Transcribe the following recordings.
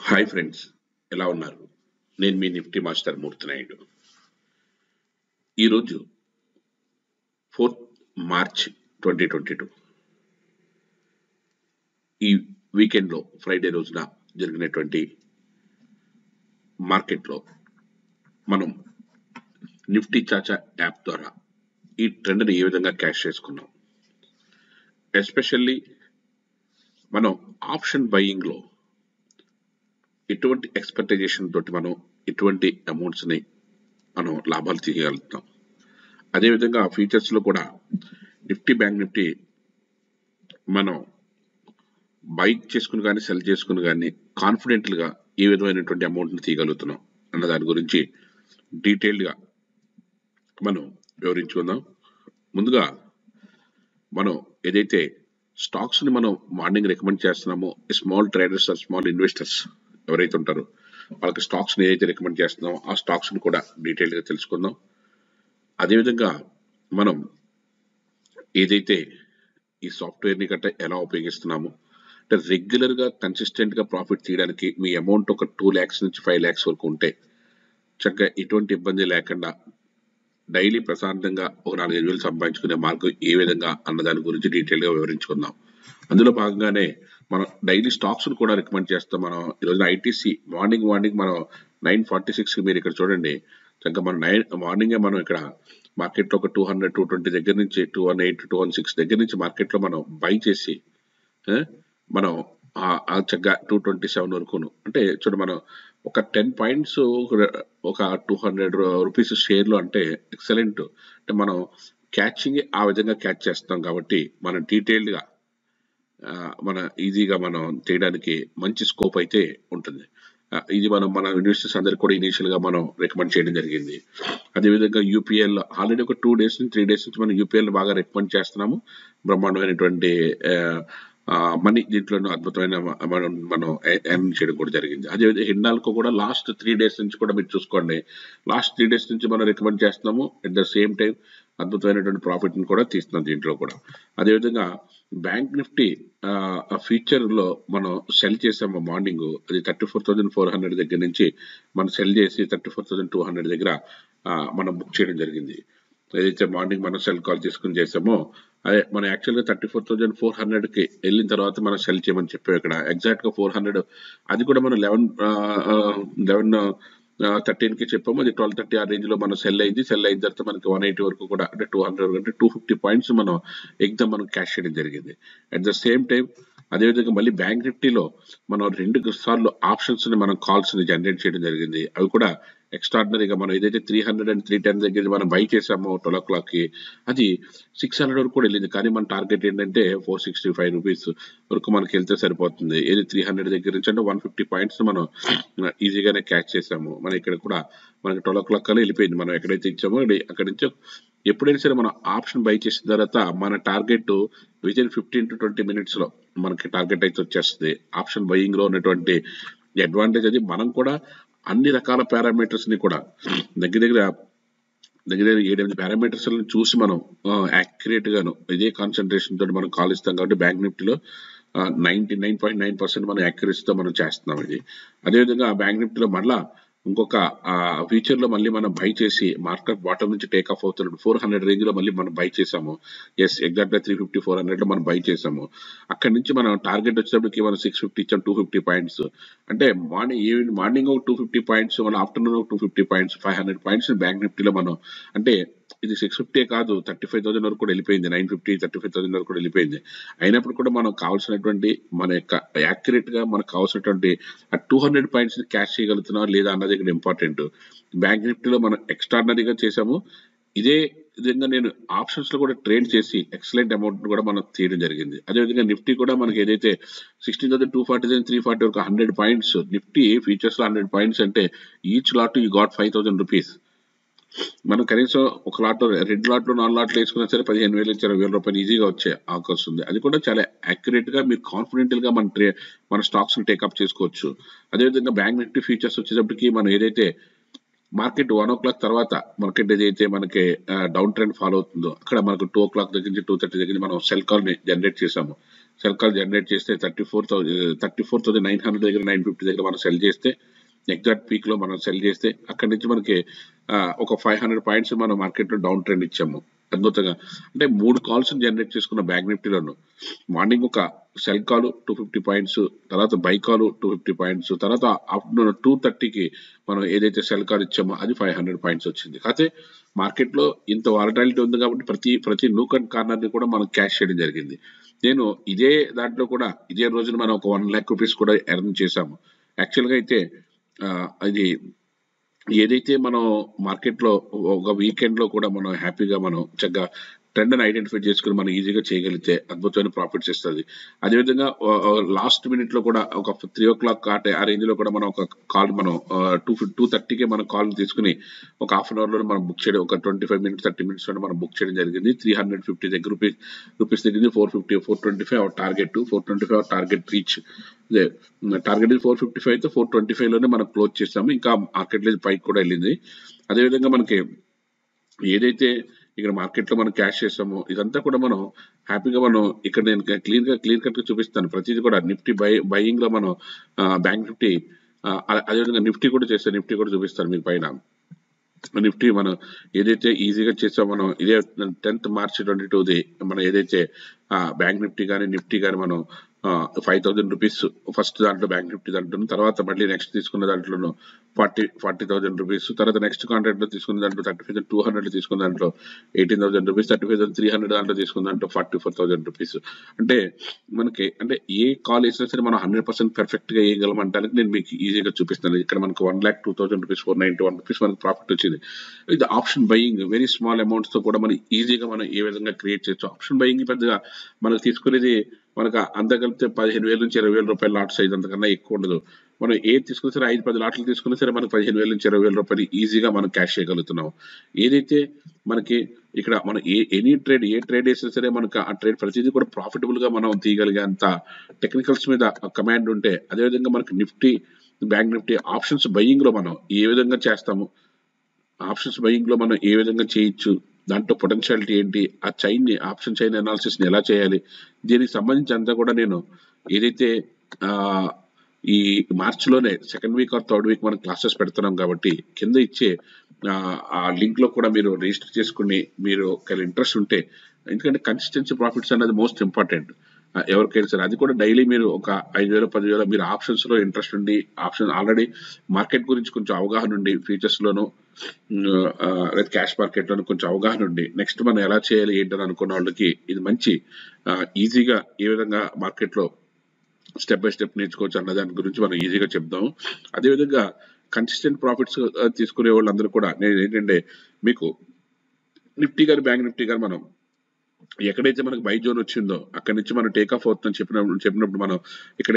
Hi friends, ఎలా ఉన్నారు? నేను మీ నిఫ్టీ మాస్టర్ మూర్తి నాయుడు. ఈరోజు 4th మార్చ్ 2022 ఈ వీకెండ్లో ఫ్రైడే రోజున జరిగినటువంటి మార్కెట్లో మనం నిఫ్టీ చాచా యాప్ ద్వారా ఈ ట్రెండ్ని ఏ విధంగా క్యాష్ చేసుకున్నాం. ఎస్పెషల్లీ మనం ఆప్షన్ బయింగ్లో ఎటువంటి ఎక్స్పెక్టేషన్ తోటి మనం ఎటువంటి అమౌంట్స్ని మనం లాభాలు తీయగలుగుతాం. అదేవిధంగా ఫ్యూచర్స్లో కూడా నిఫ్టీ బ్యాంక్ నిఫ్టీ మనం బై చేసుకుని కానీ సెల్ చేసుకుని కానీ కాన్ఫిడెంట్గా ఏ విధమైనటువంటి అమౌంట్ని తీయగలుగుతున్నాం అన్న దాని గురించి డీటెయిల్డ్గా మనం వివరించుకుందాం. ముందుగా మనం ఏదైతే స్టాక్స్ని మనం మార్నింగ్ రికమెండ్ చేస్తున్నామో స్మాల్ ట్రేడర్స్ స్మాల్ ఇన్వెస్టర్స్ ఎవరైతే ఉంటారో వాళ్ళకి స్టాక్స్ని ఏదైతే రికమెండ్ చేస్తున్నామో ఆ స్టాక్స్ని కూడా డీటెయిల్గా తెలుసుకుందాం. అదేవిధంగా మనం ఏదైతే ఈ సాఫ్ట్వేర్ని గట్రా ఎలా ఉపయోగిస్తున్నామో అంటే రెగ్యులర్గా కన్సిస్టెంట్గా ప్రాఫిట్ తీయడానికి మీ అమౌంట్ ఒక 2 lakhs నుంచి 5 lakhs వరకు ఉంటే చక్కగా ఎటువంటి ఇబ్బంది లేకుండా డైలీ ప్రశాంతంగా ఒక 4-5 వేలు సంపాదించుకునే మార్గం ఏ విధంగా అన్న దాని గురించి డీటెయిల్గా వివరించుకుందాం. అందులో భాగంగానే మనం డైలీ స్టాక్స్ని కూడా రికమెండ్ చేస్తాం. మనం ఈరోజు ఐటీసీ మార్నింగ్ మనం 9:46 మీరు ఇక్కడ చూడండి. చక్కగా మనం మార్నింగే మనం ఇక్కడ మార్కెట్లో ఒక 200, 220 దగ్గర నుంచి 218, 216 దగ్గర నుంచి మార్కెట్లో మనం బై చేసి మనం చక్కగా 227 వరకును అంటే చూడండి మనం ఒక 10 పాయింట్స్ ఒక 200 రూపీస్ షేర్లు అంటే ఎక్సలెంట్. అంటే మనం క్యాచింగ్ ఆ విధంగా క్యాచ్ చేస్తాం కాబట్టి మనం డీటెయిల్డ్గా మన ఈజీగా మనం చేయడానికి మంచి స్కోప్ అయితే ఉంటుంది. ఇది మన ఇన్వెస్టర్స్ అందరికి కూడా ఇనీషియల్గా మనం రికమెండ్ చేయడం జరిగింది. అదేవిధంగా యూపీఎల్ ఆల్రెడీ ఒక 2 days నుంచి 3 days నుంచి మనం యూపీఎల్ బాగా రికమెండ్ చేస్తున్నాము. బ్రహ్మాండమైనటువంటి మనీ దీంట్లో అద్భుతమైన మనం ఎర్న్ చేయడం కూడా జరిగింది. అదేవిధంగా హిండాల్కో కూడా లాస్ట్ 3 days నుంచి కూడా మీరు చూసుకోండి. లాస్ట్ 3 days నుంచి మనం రికమెండ్ చేస్తున్నాము. అట్ ద సేమ్ టైం అద్భుతమైనటువంటి ప్రాఫిట్ని కూడా తీస్తున్నాం దీంట్లో కూడా. అదేవిధంగా బ్యాంక్ నిఫ్టీ ఫ్యూచర్లో మనం సెల్ చేసాము మార్నింగ్. అది 34,400 దగ్గర నుంచి మనం సెల్ చేసి 34,200 దగ్గర మనం బుక్ చేయడం జరిగింది. ఏదైతే మార్నింగ్ మనం సెల్ కాల్ తీసుకుని చేసామో అదే మనం యాక్చువల్గా 34,400కి వెళ్ళిన తర్వాత మనం సెల్ చేయమని చెప్పాము. ఇక్కడ ఎగ్జాక్ట్గా 400 అది కూడా మనం 11:13కి చెప్పాము. అది 12:30 ఆ రేంజ్లో మనం సెల్ అయింది. సెల్ అయిన తర్వాత మనకి 180 వరకు కూడా అంటే 200 అంటే 250 పాయింట్స్ మనం ఎగ్జామ్ మనం క్యాష్ చేయడం జరిగింది. అట్ ద సేమ్ టైం అదేవిధంగా మళ్ళీ బ్యాంక్ నిఫ్టీలో మనం 2 సార్లు ఆప్షన్స్ని మనం కాల్స్ని జనరేట్ చేయడం జరిగింది. అవి కూడా ఎక్స్ట్రాడినరీగా మనం ఏదైతే 300 and 310 దగ్గర మనం బై చేసామో 12 o'clockకి అది 600 వరకు కూడా వెళ్ళింది. కానీ మన టార్గెట్ ఏంటంటే 465 రూపీస్ వరకు మనకి వెళ్తే సరిపోతుంది. ఏది 300 దగ్గర నుంచి అంటే 150 పాయింట్స్ మనం ఈజీగానే క్యాచ్ చేసాము. మన ఇక్కడ కూడా మనకి 12 o'clock కల్లా వెళ్ళిపోయింది. మనం ఎక్కడైతే ఇచ్చామో అక్కడి నుంచి ఎప్పుడైనా సరే మనం ఆప్షన్ బై చేసిన తర్వాత మన టార్గెట్ వితిన్ 15 to 20 minutesలో మనకి టార్గెట్ అయితే వచ్చేస్తుంది. ఆప్షన్ బయింగ్లో ఉన్నటువంటి అడ్వాంటేజ్ అది. మనం కూడా అన్ని రకాల పారామీటర్స్ని కూడా దగ్గర 7-8 పారామీటర్స్ చూసి మనం యాక్యురేట్గాను ఇదే కాన్సన్ట్రేషన్ తోటి మనం కాల్ ఇస్తాం కాబట్టి బ్యాంక్ నిఫ్టీలో 99.9% మనం యాక్యురసీతో మనం చేస్తున్నాం ఇది. అదేవిధంగా బ్యాంక్ నిఫ్టీలో మళ్ళా ఇంకొక ఫ్యూచర్లో మళ్ళీ మనం బై చేసి మార్కెట్ బాటమ్ నుంచి టేక్ ఆఫ్ అవుతున్నప్పుడు 400 రేంజ్లో మళ్ళీ మనం బై చేసాము. ఎగ్జాక్ట్గా 350, 400లో మనం బై చేసాము. అక్కడి నుంచి మనం టార్గెట్ వచ్చేటప్పటికి మనం 650 ఇచ్చాం. 250 పాయింట్స్ అంటే మార్నింగ్ ఒక 250 పాయింట్స్, మన ఆఫ్టర్నూన్ ఒక 250 పాయింట్స్, 500 పాయింట్స్ బ్యాంక్ నిఫ్టీలో మనం అంటే ఇది 650 కాదు 35,000 వరకు కూడా వెళ్ళిపోయింది. 950, 35,000 వరకు కూడా వెళ్ళిపోయింది. అయినప్పుడు కూడా మనం కావాల్సినటువంటి మన యొక్క యాక్యురేట్గా మనకు కావాల్సినటువంటి 200 పాయింట్స్ని క్యాష్ చేయగలుగుతున్నాం లేదా అన్నది ఇక్కడ ఇంపార్టెంట్. బ్యాంక్ నిఫ్టీలో మనం ఎక్స్ట్రాడినరీగా చేసాము. ఇదే విధంగా నేను ఆప్షన్స్లో కూడా ట్రేడ్ చేసి ఎక్సలెంట్ అమౌంట్ కూడా మనం తీయడం జరిగింది. అదేవిధంగా నిఫ్టీ కూడా మనకి ఏదైతే 16,240, 340 వరకు 100 పాయింట్స్ నిఫ్టీ ఫ్యూచర్స్లో 100 పాయింట్స్ అంటే each lot you got 5,000 rupees. మనం కనీసం ఒక లాట్లో 2 లాట్లు 4 లాట్లు వేసుకున్నా సరే 15,000 నుంచి 20,000 రూపాయలు ఈజీగా వచ్చే అవకాశం ఉంది. అది కూడా చాలా యాక్యురేట్గా మీరు కాన్ఫిడెంట్గా మన స్టాక్స్ని టేకప్ చేసుకోవచ్చు. అదేవిధంగా బ్యాంక్ నిఫ్టీ ఫ్యూచర్స్ వచ్చేటప్పటికి మనం ఏదైతే మార్కెట్ 1 o'clock తర్వాత మార్కెట్ ఏదైతే మనకి డౌన్ ట్రెండ్ ఫాలో అవుతుందో అక్కడ మనకు 2 o'clock దగ్గర నుంచి 2:30 దగ్గర మనం సెల్ కాల్ని జనరేట్ చేసాము. సెల్ కాల్ జనరేట్ చేస్తే 34,900 దగ్గర 950 దగ్గర మనం సెల్ చేస్తే ఎగ్జాక్ట్ పీక్ లో మనం సెల్ చేస్తే అక్కడి నుంచి మనకి ఒక 500 పాయింట్స్ మనం మార్కెట్ లో డౌన్ ట్రెండ్ ఇచ్చాము అద్భుతంగా. అంటే 3 కాల్స్ జనరేట్ చేసుకున్న బ్యాంక్ నిఫ్టీలోను మార్నింగ్ ఒక సెల్ కాల్ 250 పాయింట్స్, తర్వాత బై కాల్ 250 పాయింట్స్, తర్వాత ఆఫ్టర్నూన్ 2:30కి మనం ఏదైతే సెల్ కాల్ ఇచ్చామో అది 500 పాయింట్స్ వచ్చింది. అయితే మార్కెట్ లో ఇంత వాలటాలిటీ ఉంది కాబట్టి ప్రతి నూక్ అండ్ కార్నర్ ని కూడా మనం క్యాష్ చేయడం జరిగింది. నేను ఇదే దాంట్లో కూడా ఇదే రోజున మనం ఒక 1 lakh రూపీస్ కూడా ఎర్న్ చేశాము. యాక్చువల్ గా అయితే అది ఏదైతే మనం మార్కెట్ లో ఒక వీకెండ్ లో కూడా మనం హ్యాపీగా మనం చక్కగా ట్రెండ్ ని ఐడెంటిఫై చేసుకుని మనం ఈజీగా చేయగలిగితే అద్భుతమైన ప్రాఫిట్స్ ఇస్తుంది. అదేవిధంగా లాస్ట్ మినిట్ లో కూడా ఒక 3 o'clock ఆ రేంజ్ లో కూడా మనం ఒక కాల్ మనం 2:30కి మనం కాల్ తీసుకుని ఒక హాఫ్ అన్ అవర్ లో మనం బుక్ చేయడం, ఒక 25 minutes 30 minutes లో మనం బుక్ చేయడం జరిగింది. 350 దగ్గర రూపీస్ దగ్గర 425 అవర్ టార్గెట్ రీచ్. టార్గెట్ 455 అయితే 425 లోనే మనం క్లోజ్ చేసాము. ఇంకా మార్కెట్ లో పైకి కూడా వెళ్ళింది. అదేవిధంగా మనకి ఏదైతే ఇక్కడ మార్కెట్ లో మనం క్యాష్ చేసామో ఇదంతా కూడా మనం హ్యాపీగా మనం ఇక్కడ నేను క్లియర్ కట్ గా చూపిస్తాను. ప్రతిదీ కూడా నిఫ్టీ బయింగ్ లో మనం బ్యాంక్ నిఫ్టీ అదేవిధంగా నిఫ్టీ కూడా చేస్తాను. నిఫ్టీ కూడా చూపిస్తాను మీకు పైన. నిఫ్టీ మనం ఏదైతే ఈజీగా చేసామో మనం ఇదే 10th March 2022 మనం ఏదైతే బ్యాంక్ నిఫ్టీ కానీ నిఫ్టీ కానీ మనం 5,000 రూపీస్ ఫస్ట్ దాంట్లో బ్యాంక్ నిఫ్టీ దాంట్లో, తర్వాత మళ్ళీ నెక్స్ట్ తీసుకున్న దాంట్లోనూ 40,000 రూపీస్, తర్వాత నెక్స్ట్ కాంట్రాక్ట్ లో తీసుకున్న దాంట్లో 35,200 తీసుకున్న దాంట్లో 18,000 రూపీస్, 35,300 దాంట్లో తీసుకున్న దాంట్లో 44,000 రూపీస్. అంటే మనకి అంటే ఏ కాల్ వేసినా సరే మనం 100% పర్ఫెక్ట్ గా వేయగలం అంటానికి నేను మీకు ఈజీగా చూపిస్తాను. ఇక్కడ మనకు 1,02,000 రూపీస్ 491 రూపీస్ మనకు ప్రాఫిట్ వచ్చింది. ఇది option buying very small amounts తో కూడా మనం ఈజీగా మనం ఏ విధంగా క్రియేట్ చేయొచ్చు. ఆప్షన్ బయింగ్ పెద్దగా మనకు తీసుకునేది మనకు అంత కలిపితే 15,000 నుంచి 20,000 రూపాయల లాట్ సైజ్ అంతకన్నా ఎక్కువ ఉండదు. మనం ఏది తీసుకున్నా సరే 5-10 లాట్లు తీసుకున్నా సరే మనకు 15,000 నుంచి 20,000 రూపాయలు ఈజీగా మనం క్యాష్ చేయగలుగుతున్నాం. ఏదైతే మనకి ఇక్కడ మనం ఏ ట్రేడ్ వేసినా సరే మనకు ఆ ట్రేడ్ ప్రతిదీ కూడా ప్రాఫిటబుల్ గా మనం తీయగలిగేంత టెక్నికల్స్ మీద కమాండ్ ఉంటే, అదేవిధంగా మనకి Nifty bank Nifty options buying లో మనం ఏ విధంగా చేస్తాము, ఆప్షన్స్ బయింగ్ లో మనం ఏ విధంగా చేయొచ్చు, దాంట్లో పొటెన్షియాలిటీ ఏంటి, ఆ ఆప్షన్ చైన్ అనాలిసిస్ ని ఎలా చేయాలి, దీనికి సంబంధించి అంతా కూడా నేను ఏదైతే ఈ మార్చ్ లోనే second week or third week మనం క్లాసెస్ పెడుతున్నాం కాబట్టి కింద ఇచ్చే ఆ లింక్ లో కూడా మీరు రిజిస్టర్ చేసుకుని మీరు ఒకవేళ ఇంట్రెస్ట్ ఉంటే, ఎందుకంటే కన్సిస్టెన్సీ ప్రాఫిట్స్ అనేది మోస్ట్ ఇంపార్టెంట్ ఎవరికైనా సరే. అది కూడా డైలీ మీరు ఒక 5,000 10,000 మీరు ఆప్షన్స్ లో ఇంట్రెస్ట్ ఉండి ఆప్షన్ ఆల్రెడీ మార్కెట్ గురించి కొంచెం అవగాహన ఉండి ఫ్యూచర్స్ లోను లేదా క్యాష్ మార్కెట్ లోను కొంచెం అవగాహన ఉండి నెక్స్ట్ మనం ఎలా చేయాలి ఏంటని అనుకున్న వాళ్ళకి ఇది మంచి ఈజీగా ఏ విధంగా మార్కెట్ లో స్టెప్ బై స్టెప్ నేర్చుకోవచ్చు అన్న దాని గురించి మనం ఈజీగా చెప్దాం. అదేవిధంగా కన్సిస్టెంట్ ప్రాఫిట్స్ తీసుకునే వాళ్ళందరూ కూడా నేను ఏంటంటే మీకు నిఫ్టీ గారు బ్యాంక్ నిఫ్టీ గారు మనం ఎక్కడైతే మనకు బై జోన్ వచ్చిందో అక్కడి నుంచి మనం టేక్ ఆఫ్ అవుతుందని చెప్పినప్పుడు మనం ఇక్కడ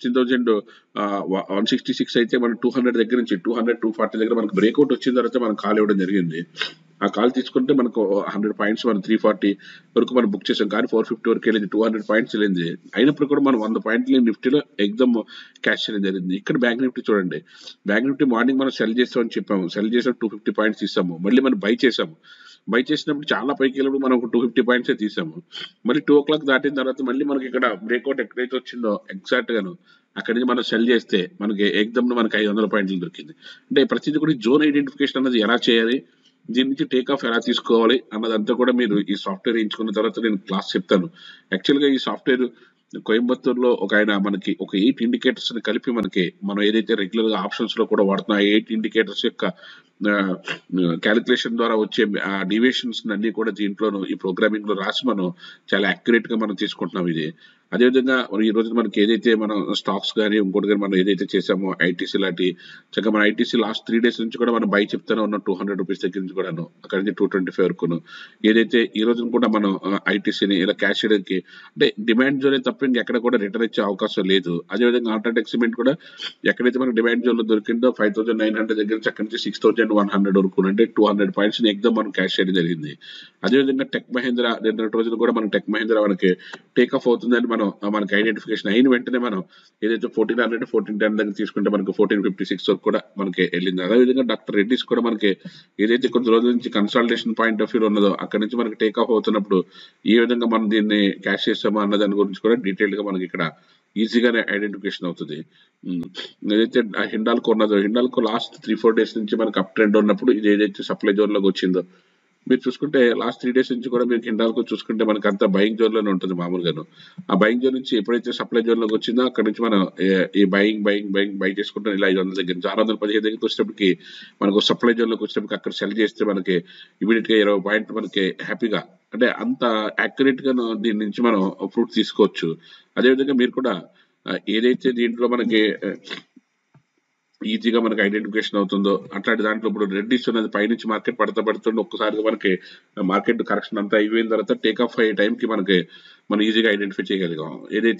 16,166 అయితే మనం 200 దగ్గర నుంచి 240 దగ్గర మనకు బ్రేక్అవుట్ వచ్చిన తర్వాత మనం కాల్ ఇవ్వడం జరిగింది. ఆ కాల్ తీసుకుంటే మనకు 100 పాయింట్స్ మనం 340 వరకు మనం బుక్ చేసాం. కానీ 450 వరకు వెళ్ళింది, 200 పాయింట్స్ వెళ్ళింది. అయినప్పుడు కూడా మనం 100 పాయింట్లు నిఫ్టీలో ఎగ్దమ్ క్యాష్ చేయడం జరిగింది. ఇక్కడ బ్యాంక్ నిఫ్టీ చూడండి, బ్యాంక్ నిఫ్టీ మార్నింగ్ మనం సెల్ చేస్తామని చెప్పాము, సెల్ చేసాం 250 పాయింట్స్ ఇస్తాము, మళ్ళీ మనం బై చేసాము. బై చేసినప్పుడు చాలా పైకి వెళ్ళినప్పుడు మనం ఒక 250 పాయింట్స్ తీసాము. మళ్ళీ 2 o'clock దాటిన తర్వాత మళ్ళీ మనకి ఇక్కడ బ్రేక్అవుట్ ఎక్కడైతే వచ్చిందో ఎగ్జాక్ట్ గాను అక్కడి నుంచి మనం సెల్ చేస్తే మనకి ఎగ్దమ్ మనకి 500 పాయింట్లు దొరికింది. అంటే ప్రతిదీ కూడా జోన్ ఐడెంటిఫికేషన్ అనేది ఎలా చేయాలి, దీని నుంచి టేక్ ఆఫ్ ఎలా తీసుకోవాలి అన్నదంతా కూడా మీరు ఈ సాఫ్ట్వేర్ ఎంచుకున్న తర్వాత నేను క్లాస్ చెప్తాను. యాక్చువల్గా ఈ సాఫ్ట్వేర్ కోయంబత్తూరులో ఒక ఆయన మనకి ఒక 8 ఇండికేటర్స్ ని కలిపి మనం ఏదైతే రెగ్యులర్ గా ఆప్షన్స్ లో కూడా వాడుతున్నా 8 ఇండికేటర్స్ యొక్క క్యాలిక్యులేషన్ ద్వారా వచ్చే డివియేషన్స్ అన్ని కూడా దీంట్లోనూ ఈ ప్రోగ్రామింగ్ లో రాసి మనం చాలా యాక్యురేట్ గా మనం తీసుకుంటున్నాం ఇది. అదేవిధంగా ఈ రోజు మనకి ఏదైతే మనం స్టాక్స్ కానీ ఇంకోటి కానీ మనం ఏదైతే చేసామో ఐటీసీ లాంటి చక్కగా మన ఐటీసీ లాస్ట్ 3 days నుంచి కూడా మనం బై చెప్తానే ఉన్నాం 200 రూపీస్ దగ్గర నుంచి కూడాను అక్కడ నుంచి 225 వరకును. ఏదైతే ఈ రోజు కూడా మనం ఐటీసీని ఇలా క్యాష్ చేయడానికి అంటే డిమాండ్ జోన్ తప్ప ఇంకెక్కడ కూడా రిటర్న్ ఇచ్చే అవకాశం లేదు. అదేవిధంగా ఆల్టర్నేట్ సిమెంట్ కూడా ఎక్కడైతే మనకు డిమాండ్ జోన్ లో దొరికిందో 5,900 దగ్గర నుంచి అక్కడి నుంచి 6,100 వరకు అంటే 200 పాయింట్స్ ఎగ్దమ్ మనం క్యాష్ చేయడం జరిగింది. అదేవిధంగా టెక్ మహేంద్ర నిన్నటి రోజున కూడా మనం టెక్ మహేంద్ర మనకి టేక్ ఆఫ్ అవుతుందని మనకి ఐడెంటిఫికేషన్ అయిన వెంటనే మనం ఏదైతే 1400 1410 దగ్గర తీసుకుంటే మనకి 1456 వరకు కూడా మనకి వెళ్ళింది. అదేవిధంగా డాక్టర్ రెడ్డిస్ కూడా మనకి ఏదైతే కొద్ది రోజుల నుంచి కన్సల్టేషన్ పాయింట్ ఆఫ్ వ్యూ ఉన్నదో అక్కడ నుంచి మనకి టేక్ ఆఫ్ అవుతున్నప్పుడు ఏ విధంగా మనం దీన్ని క్యాష్ చేస్తామో అన్న దాని గురించి కూడా డీటెయిల్ గా మనకి ఇక్కడ ఈజీగానే ఐడెంటిఫికేషన్ అవుతుంది. ఏదైతే హిండాల్కో ఉన్నదో హిండాల్కో లాస్ట్ 3-4 డేస్ నుంచి మనకి అప్ ట్రెండ్ ఉన్నప్పుడు ఇది ఏదైతే సప్లై జోన్ లోకి వచ్చిందో మీరు చూసుకుంటే లాస్ట్ 3 డేస్ నుంచి కూడా మీరు హిండాల్కో చూసుకుంటే మనకి అంతా బయింగ్ జోన్ లోనే ఉంటుంది మామూలుగాను. ఆ బయింగ్ జోన్ నుంచి ఎప్పుడైతే సప్లై జోన్ లోకి వచ్చిందో అక్కడ నుంచి మనం ఈ బై చేసుకుంటాం. ఇలా 500 దగ్గర నుంచి 615 దగ్గరికి వచ్చేటప్పటికి మనకు సప్లై జోన్ లోకి వచ్చేటప్పటికి అక్కడ సెల్ చేస్తే మనకి ఇమీడియట్ గా 20 పాయింట్ మనకి హ్యాపీగా అంటే అంత యాక్యురేట్ గా దీని నుంచి మనం ఫ్రూట్ తీసుకోవచ్చు. అదేవిధంగా మీరు కూడా ఏదైతే దీంట్లో మనకి ఈజీగా మనకి ఐడెంటిఫికేషన్ అవుతుందో అట్లాంటి దాంట్లో ఇప్పుడు రెడ్డిస్ ఉన్నది పైనుంచి మార్కెట్ పడుతుండే ఒక్కసారిగా మనకి మార్కెట్ కరెక్షన్ అంతా అయిపోయిన తర్వాత టేక్ ఆఫ్ అయ్యే టైంకి మనం ఈజీగా ఐడెంటిఫై చేయగలిగాం. ఏదైతే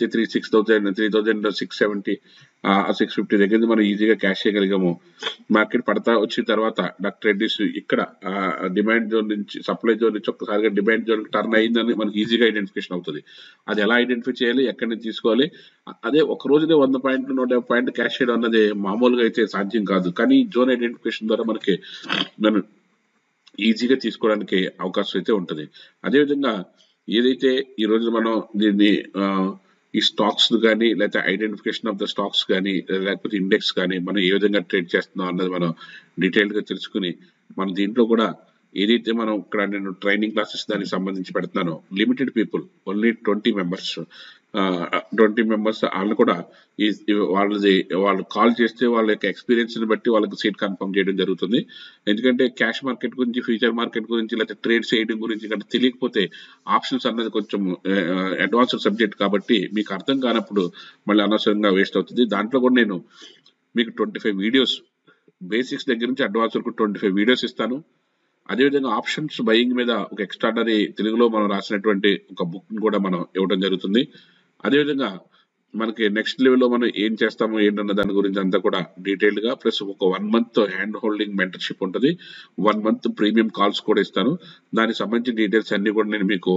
3670 650 దగ్గర మనం ఈజీగా క్యాష్ చేయగలిగాము. మార్కెట్ పడతా వచ్చిన తర్వాత డాక్టర్ రెడ్డిస్ ఇక్కడ డిమాండ్ జోన్ నుంచి సప్లై జోన్ నుంచి ఒక్కసారిగా డిమాండ్ జోన్ టర్న్ అయిందని మనకి ఈజీగా ఐడెంటిఫికేషన్ అవుతుంది. అది ఎలా ఐడెంటిఫై చేయాలి, ఎక్కడి నుంచి తీసుకోవాలి, అదే ఒక రోజునే 100 పాయింట్లు 150 పాయింట్ క్యాష్ చేయడం అన్నది మామూలుగా అయితే సాధ్యం కాదు. కానీ జోన్ ఐడెంటిఫికేషన్ ద్వారా మనం ఈజీగా తీసుకోవడానికి అవకాశం అయితే ఉంటుంది. అదేవిధంగా ఏదైతే ఈ రోజు మనం దీన్ని ఈ స్టాక్స్ కానీ లేకపోతే ఐడెంటిఫికేషన్ ఆఫ్ ద స్టాక్స్ కానీ లేకపోతే ఇండెక్స్ కానీ మనం ఏ విధంగా ట్రేడ్ చేస్తున్నాం అన్నది మనం డీటెయిల్ గా తెలుసుకుని మన దీంట్లో కూడా ఏదైతే మనం ఇక్కడ నేను ట్రైనింగ్ క్లాసెస్ దానికి సంబంధించి పెడుతున్నానో లిమిటెడ్ పీపుల్ ఓన్లీ 20 మెంబర్స్ వాళ్ళు కూడా వాళ్ళు కాల్ చేస్తే వాళ్ళ యొక్క ఎక్స్పీరియన్స్ ని బట్టి వాళ్ళకి సీట్ కన్ఫర్మ్ చేయడం జరుగుతుంది. ఎందుకంటే క్యాష్ మార్కెట్ గురించి ఫ్యూచర్ మార్కెట్ గురించి లేకపోతే ట్రేడ్ చేయడం గురించి కంటే తెలియకపోతే ఆప్షన్స్ అన్నది కొంచెం అడ్వాన్స్డ్ సబ్జెక్ట్ కాబట్టి మీకు అర్థం కానప్పుడు మళ్ళీ అనవసరంగా వేస్ట్ అవుతుంది. దాంట్లో కూడా నేను మీకు 25 వీడియోస్ బేసిక్స్ దగ్గర నుంచి అడ్వాన్స్ వరకు 25 వీడియోస్ ఇస్తాను. అదేవిధంగా ఆప్షన్స్ బయింగ్ మీద ఒక ఎక్స్ట్రాడనరీ తెలుగులో మనం రాసినటువంటి ఒక బుక్ కూడా మనం ఇవ్వడం జరుగుతుంది. అదేవిధంగా మనకి నెక్స్ట్ లెవెల్లో మనం ఏం చేస్తామో ఏంటన్న దాని గురించి అంతా కూడా డీటెయిల్డ్ గా ప్లస్ ఒక 1 మంత్ హ్యాండ్ హోల్డింగ్ మెంటర్షిప్ ఉంటుంది. 1 మంత్ ప్రీమియం కాల్స్ కూడా ఇస్తాను. దానికి సంబంధించిన డీటెయిల్స్ అన్ని కూడా నేను మీకు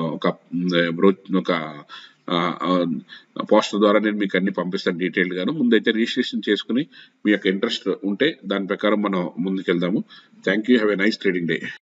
ఒక పోస్టర్ ద్వారా నేను మీకు అన్ని పంపిస్తాను డీటెయిల్డ్ గాను. ముందైతే రిజిస్ట్రేషన్ చేసుకుని మీ యొక్క ఇంట్రెస్ట్ ఉంటే దాని ప్రకారం మనం ముందుకెళ్దాము. Thank you. Have a nice trading day.